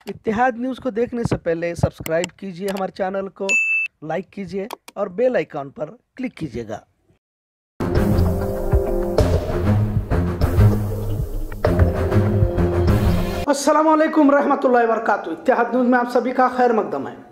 इत्तेहाद news को देखने से पहले सब्सक्राइब कीजिए हमारे चैनल को, लाइक कीजिए और बेल आइकॉन पर क्लिक कीजिएगा। अस्सलामुअलैकुम रहमतुल्लाहि व बरकातुहू। इत्तेहाद न्यूज़ में आप सभी का खैर मकदम है।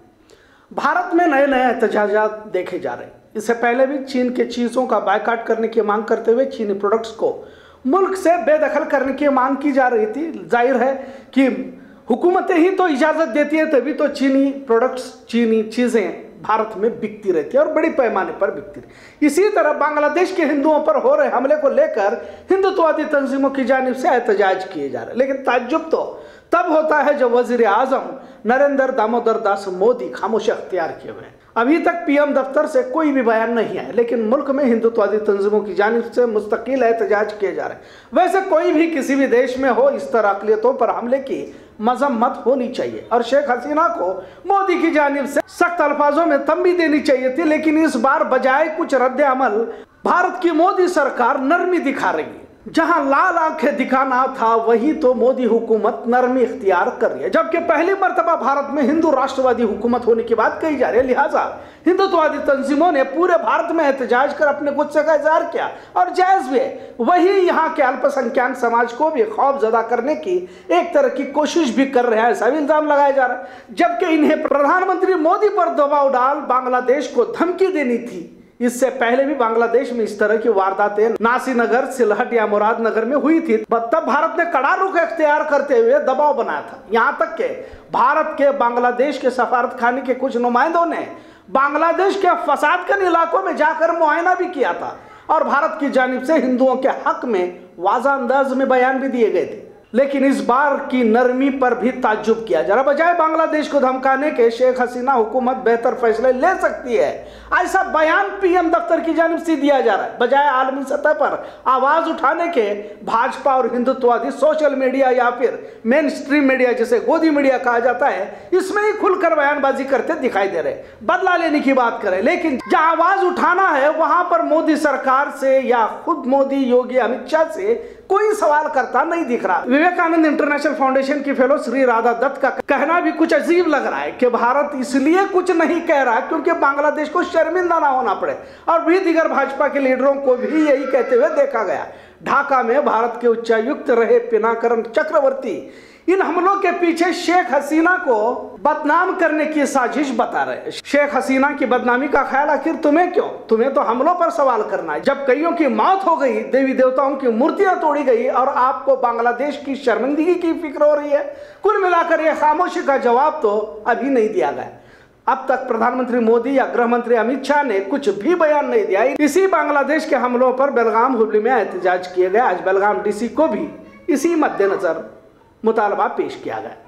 भारत में नए नए एहतजाजात देखे जा रहे हैं। इससे पहले भी चीन के चीज़ों का बायकॉट करने की मांग करते हुए चीनी प्रोडक्ट्स को मुल्क से बेदखल करने की मांग की जा रही थी। जाहिर है कि हुकूमतें ही तो इजाज़त देती है, तभी तो चीनी प्रोडक्ट्स, चीनी चीज़ें भारत में बिकती रहती है और बड़ी पैमाने पर बिकती रही। इसी तरह बांग्लादेश के हिंदुओं पर हो रहे हमले को लेकर हिंदुत्ववादी तंजीमों की जानिब से एहतजाज किए जा रहे हैं। लेकिन ताज्जुब तो तब होता है जब वजीर आजम नरेंद्र दामोदर दास मोदी खामोशी अख्तियार किए हुए हैं। अभी तक पीएम दफ्तर से कोई भी बयान नहीं आया, लेकिन मुल्क में हिंदुत्ववादी तंजीमों की जानिब से मुस्तकिल एहतजाज किए जा रहे हैं। वैसे कोई भी किसी भी देश में हो, इस तरह अक़लियतों पर हमले की मजम्मत होनी चाहिए और शेख हसीना को मोदी की जानिब से सख्त अल्फाजों में तंबीह देनी चाहिए थी। लेकिन इस बार बजाय कुछ रद्द अमल भारत की मोदी सरकार नरमी दिखा रही है। जहां लाल आंखें दिखाना था, वहीं तो मोदी हुकूमत नरमी इख्तियार कर रही है। जबकि पहली मर्तबा भारत में हिंदू राष्ट्रवादी हुकूमत होने की बात कही जा रही है। लिहाजा हिंदुत्ववादी तंजीमों ने पूरे भारत में एहतजाज कर अपने गुस्से का इजहार किया और जायज भी है। वही यहाँ के अल्पसंख्यक समाज को भी खौफजदा करने की एक तरह की कोशिश भी कर रहे हैं, ऐसा भी इल्जाम लगाया जा रहा है। जबकि इन्हें प्रधानमंत्री मोदी पर दबाव डाल बांग्लादेश को धमकी देनी थी। इससे पहले भी बांग्लादेश में इस तरह की वारदातें नासीनगर, सिलहट या मुरादनगर में हुई थी। तब भारत ने कड़ा रुख इख्तियार करते हुए दबाव बनाया था। यहाँ तक कि भारत के बांग्लादेश के सफारतखाने के कुछ नुमाइंदों ने बांग्लादेश के फसादकन इलाकों में जाकर मुआयना भी किया था और भारत की जानिब से हिंदुओं के हक में वाज़ा अंदाज में बयान भी दिए गए थे। लेकिन इस बार की नरमी पर भी ताज्जुब किया जा रहा। बजाय बांग्लादेश को धमकाने के शेख हसीना हुकूमत बेहतर फैसले ले सकती है, ऐसा बयान पीएम दफ्तर की जानिब से दिया जा रहा है। बजाय आलमी सतह पर आवाज उठाने के भाजपा और हिंदुत्ववादी सोशल मीडिया या फिर मेन स्ट्रीम मीडिया, जिसे गोदी मीडिया कहा जाता है, इसमें ही खुलकर बयानबाजी करते दिखाई दे रहे, बदला लेने की बात करें। लेकिन जहां आवाज उठाना है वहां पर मोदी सरकार से या खुद मोदी, योगी, अमित शाह से कोई सवाल करता नहीं दिख रहा। विवेकानंद इंटरनेशनल फाउंडेशन की फेलो श्री राधा दत्त का कहना भी कुछ अजीब लग रहा है कि भारत इसलिए कुछ नहीं कह रहा क्योंकि बांग्लादेश को शर्मिंदा ना होना पड़े, और भी दीगर भाजपा के लीडरों को भी यही कहते हुए देखा गया। ढाका में भारत के उच्चायुक्त रहे पिनाकरन चक्रवर्ती इन हमलों के पीछे शेख हसीना को बदनाम करने की साजिश बता रहे। शेख हसीना की बदनामी का ख्याल आखिर तुम्हें क्यों? तुम्हें तो हमलों पर सवाल करना है। जब कईयों की मौत हो गई, देवी देवताओं की मूर्तियां तोड़ी गई और आपको बांग्लादेश की शर्मिंदगी की फिक्र हो रही है। कुल मिलाकर यह खामोशी का जवाब तो अभी नहीं दिया गया। अब तक प्रधानमंत्री मोदी या गृह मंत्री अमित शाह ने कुछ भी बयान नहीं दिया। इसी बांग्लादेश के हमलों पर बेलगाम हुबली में एहतजाज किए गए। आज बेलगाम डीसी को भी इसी मद्देनजर मुतालबा पेश किया गया।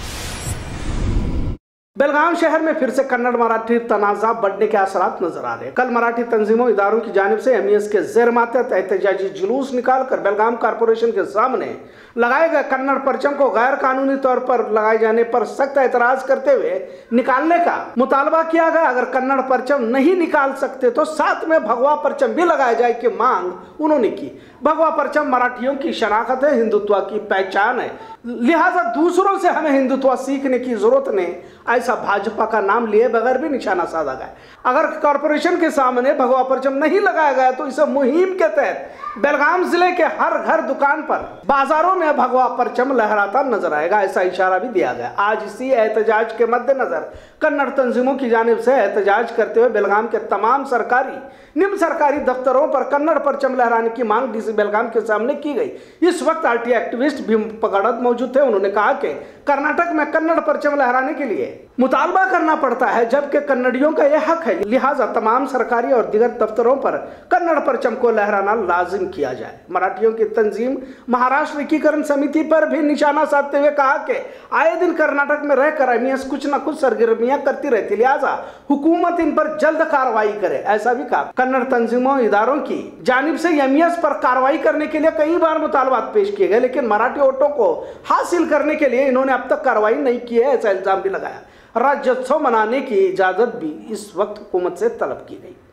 बेलगाम शहर में फिर से कन्नड़ मराठी तनाज़ा बढ़ने के असरात नजर आ रहे हैं। कल मराठी तंजीमों, इदारों की जानिब से एमईएस के जेर मातहत एहतजाजी जुलूस निकालकर बेलगाम कारपोरेशन के सामने लगाए गए कन्नड़ परचम को गैर कानूनी तौर पर लगाए जाने पर सख्त एतराज करते हुए निकालने का मुतालबा किया गया। अगर कन्नड़ परचम नहीं निकाल सकते तो साथ में भगवा परचम भी लगाया जाए की मांग उन्होंने की। भगवा परचम मराठियों की शनाख्त है, हिंदुत्व की पहचान है, लिहाजा दूसरों से हमें हिंदुत्व सीखने की जरूरत नहीं, ऐसा भाजपा का नाम लिए बगैर भी निशाना साधा गया। अगर कॉरपोरेशन के सामने भगवा परचम नहीं लगाया गया तो इस मुहिम के तहत बेलगाम जिले के हर घर, दुकान पर, बाजारों में भगवा परचम लहराता नजर आएगा, ऐसा इशारा भी दिया गया। आज इसी एहतजाज के मद्देनजर कन्नड़ तंजीमों की जानिब से एहतजाज करते हुए बेलगाम के तमाम सरकारी, निम्न सरकारी दफ्तरों पर कन्नड़ परचम लहराने की मांग डीसी बेलगाम के सामने की गई। इस वक्त आरटीआई एक्टिविस्ट भीम पगड़त मौजूद थे। उन्होंने कहा कि कर्नाटक में कन्नड़ परचम लहराने के लिए मुतालबा करना पड़ता है, जबकि कन्नड़ियों का यह हक है। लिहाजा तमाम सरकारी और दीगर दफ्तरों पर कन्नड़ परचम को लहराना लाजिम किया जाए। मराठियों की तंजीम महाराष्ट्र एकीकरण समिति पर भी निशाना साधते हुए कहा कि आए दिन कर्नाटक में रहकर एमईएस कुछ न कुछ सरगर्मियां करती रहती, लिहाजा हुकूमत इन पर जल्द कार्रवाई करे, ऐसा भी कहा। कन्नड़ तंजीमों, इदारों की जानिब से एमईएस पर कार्रवाई करने के लिए कई बार मुतालबात पेश किए गए, लेकिन मराठी वोटों को हासिल करने के लिए इन्होंने अब तक कार्रवाई नहीं की है, ऐसा इल्जाम भी लगाया। राज्योत्सव मनाने की इजाजत भी इस वक्त हुकूमत से तलब की गई।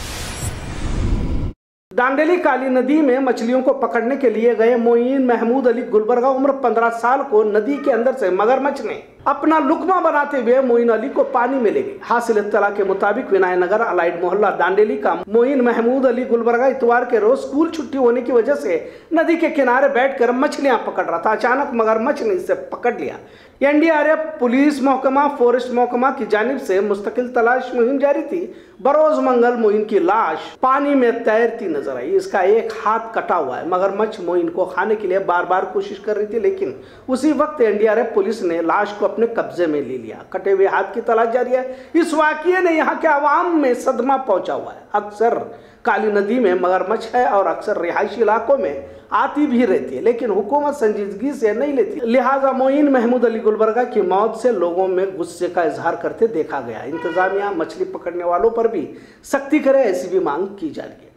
दांडेली काली नदी में मछलियों को पकड़ने के लिए गए मोइन महमूद अली गुलबर्गा उम्र 15 साल को नदी के अंदर से मगरमच्छ ने अपना लुकमा बनाते हुए मोइन अली को पानी में ले गई। हासिल इत्तला के मुताबिक विनायनगर अलाइड मोहल्ला दांडेली का मोइन महमूद अली गुलबर्गा इतवार के रोज स्कूल छुट्टी होने की वजह से नदी के किनारे बैठकर मछलियां पकड़ रहा था। अचानक मगरमच्छ ने इसे पकड़ लिया। एनडीआरएफ, पुलिस महकमा, फॉरेस्ट महकमा की जानिब से मुस्तकिल तलाश मुहिम जारी थी। बरोज मंगल मोइन की लाश पानी में तैरती नजर आई। इसका एक हाथ कटा हुआ है। मगरमच्छ मोइन को खाने के लिए बार बार कोशिश कर रही थी, लेकिन उसी वक्त एनडीआरएफ पुलिस ने लाश को अपने कब्जे में ले लिया। कटे हुए हाथ की तलाश जारी है। इस वाकये ने यहाँ के आवाम में सदमा पहुंचा हुआ है। अक्सर काली नदी में मगरमच्छ है और अक्सर रिहायशी इलाकों में आती भी रहती है, लेकिन हुकूमत संजीदगी से नहीं लेती। लिहाजा मोइन महमूद अली गुलबर्गा की मौत से लोगों में गुस्से का इजहार करते देखा गया। इंतजामिया मछली पकड़ने वालों पर भी सख्ती करे, ऐसी भी मांग की जा रही है।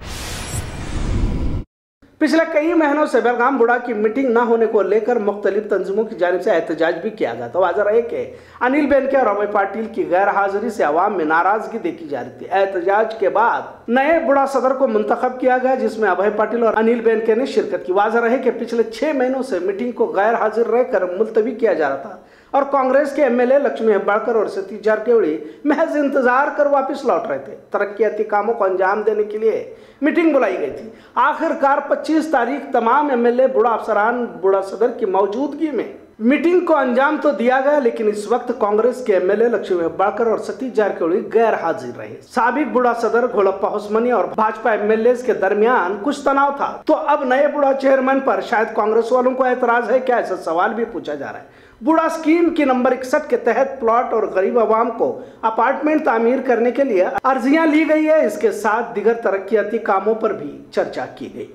पिछले कई महीनों से बेलगाम बुढ़ा की मीटिंग न होने को लेकर मुख्तलिफ तंजीमों की जानिब से एहतजाज भी किया गया। तो वाज़ह रहे कि अनिल बेनके और अभय पाटिल की गैर हाजिरी से अवाम में नाराजगी देखी जा रही थी। एहतजाज के बाद नए बुढ़ा सदर को मुंतखब किया गया, जिसमें अभय पाटिल और अनिल बेनके ने शिरकत की। वाज़ह रहे कि पिछले 6 महीनों से मीटिंग को गैर हाजिर रहकर मुलतवी किया जा रहा था और कांग्रेस के एमएलए लक्ष्मी हेब्बाळकर और सतीश जारकिहोली महज इंतजार कर वापस लौट रहे थे। तरक्याती कामों को अंजाम देने के लिए मीटिंग बुलाई गई थी। आखिरकार 25 तारीख तमाम एमएलए, बुढ़ा अफसरान, बुढ़ा सदर की मौजूदगी में मीटिंग को अंजाम तो दिया गया, लेकिन इस वक्त कांग्रेस के एमएलए लक्ष्मी हेब्बाळकर और सतीश जारकिहोली गैर हाजिर रहे। साबिक बुढ़ा सदर घोलप्पा उस्मानी और भाजपा एमएलए के दरमियान कुछ तनाव था, तो अब नए बुढ़ा चेयरमैन पर शायद कांग्रेस वालों को एतराज है क्या, ऐसा सवाल भी पूछा जा रहा है। बुढ़ा स्कीम की नंबर 61 के तहत प्लॉट और गरीब आवाम को अपार्टमेंट तामीर करने के लिए अर्जियां ली गई है। इसके साथ दीगर तरक्याती कामों पर भी चर्चा की गई।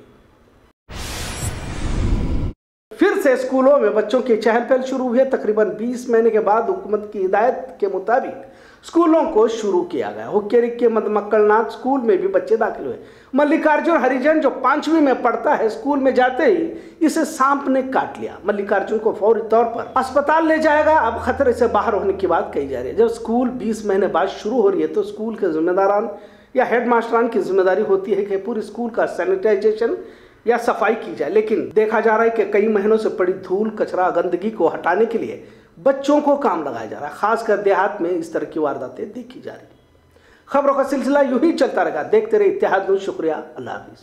फिर से स्कूलों में बच्चों की चहल पहल शुरू हुई है। तकरीबन 20 महीने के बाद हुकूमत की हिदायत के मुताबिक स्कूलों को शुरू किया गया। हुक्केरी के मदमक्कलनाथ स्कूल में भी बच्चे दाखिल हुए। मल्लिकार्जुन हरिजन जो 5वीं में पढ़ता है, स्कूल में जाते ही इसे सांप ने काट लिया। मल्लिकार्जुन को फौरी तौर पर अस्पताल ले जाएगा। अब खतरे से बाहर होने की बात कही जा रही है। जब स्कूल 20 महीने बाद शुरू हो रही है तो स्कूल के जिम्मेदारान या हेड मास्टरान की जिम्मेदारी होती है कि पूरी स्कूल का सैनिटाइजेशन या सफाई की जाए, लेकिन देखा जा रहा है कि कई महीनों से पड़ी धूल, कचरा, गंदगी को हटाने के लिए बच्चों को काम लगाया जा रहा है। खासकर देहात में इस तरह की वारदातें देखी जा रही है। खबरों का सिलसिला यूं ही चलता रहेगा। देखते रहे इत्तेहाद न्यूज़। शुक्रिया, अल्लाह हाफिज।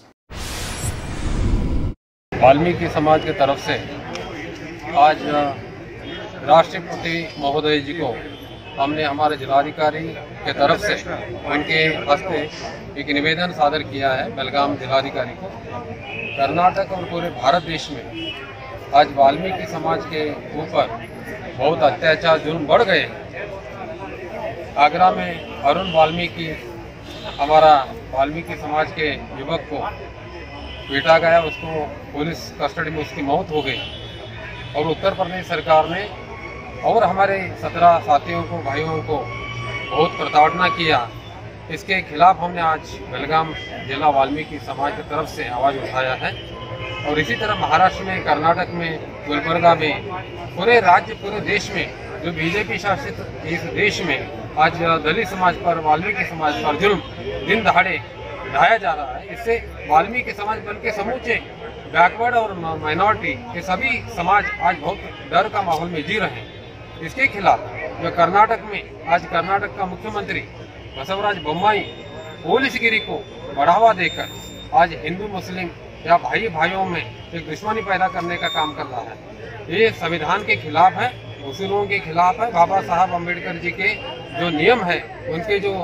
वाल्मीकि समाज की तरफ से आज राष्ट्रपति महोदय जी को हमने हमारे जिलाधिकारी के तरफ से उनके हस्ते एक निवेदन सादर किया है बेलगाम जिलाधिकारी को। कर्नाटक और पूरे भारत देश में आज वाल्मीकि समाज के ऊपर बहुत अत्याचार, जुल्म बढ़ गए। आगरा में अरुण वाल्मीकि, हमारा वाल्मीकि समाज के युवक को पीटा गया, उसको पुलिस कस्टडी में उसकी मौत हो गई। और उत्तर प्रदेश सरकार ने और हमारे 17 साथियों को, भाइयों को बहुत प्रताड़ना किया। इसके खिलाफ हमने आज बेलगाम जिला वाल्मीकि समाज की तरफ से आवाज़ उठाया है। और इसी तरह महाराष्ट्र में, कर्नाटक में, गुलबर्गा में, पूरे राज्य, पूरे देश में जो बीजेपी शासित इस देश में आज दलित समाज पर, वाल्मीकि समाज पर जुल्म दिन दहाड़े ढाया जा रहा है। इससे वाल्मीकि समाज बल्कि समूचे बैकवर्ड और माइनॉरिटी के सभी समाज आज बहुत डर का माहौल में जी रहे हैं। इसके खिलाफ जो कर्नाटक में आज कर्नाटक का मुख्यमंत्री बसवराज बोम्माई पुलिसगिरी को बढ़ावा देकर आज हिंदू मुस्लिम या भाई भाइयों में एक दुश्मनी पैदा करने का काम कर रहा है। ये संविधान के खिलाफ है, उसूलों के खिलाफ है, बाबा साहब अम्बेडकर जी के जो नियम है, उनके जो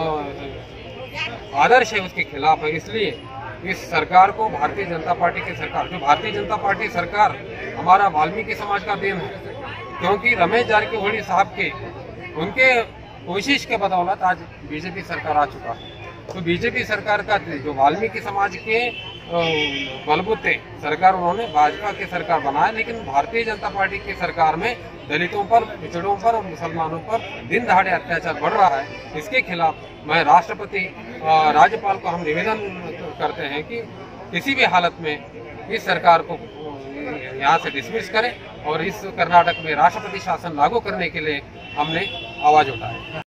आदर्श है, उसके खिलाफ है। इसलिए इस सरकार को, भारतीय जनता पार्टी की सरकार, जो भारतीय जनता पार्टी सरकार हमारा वाल्मीकि समाज का देन है, क्योंकि रमेश जारकिहोली साहब के उनके कोशिश के बदौलत आज बीजेपी सरकार आ चुका है। तो बीजेपी सरकार का जो वाल्मीकि समाज के बलबूते सरकार उन्होंने भाजपा की सरकार बनाया, लेकिन भारतीय जनता पार्टी की सरकार में दलितों पर, पिछड़ों पर और मुसलमानों पर दिन दहाड़े अत्याचार बढ़ रहा है। इसके खिलाफ मैं राष्ट्रपति, राज्यपाल को हम निवेदन करते हैं कि किसी भी हालत में इस सरकार को यहाँ से डिसमिस करें और इस कर्नाटक में राष्ट्रपति शासन लागू करने के लिए हमने आवाज उठाई।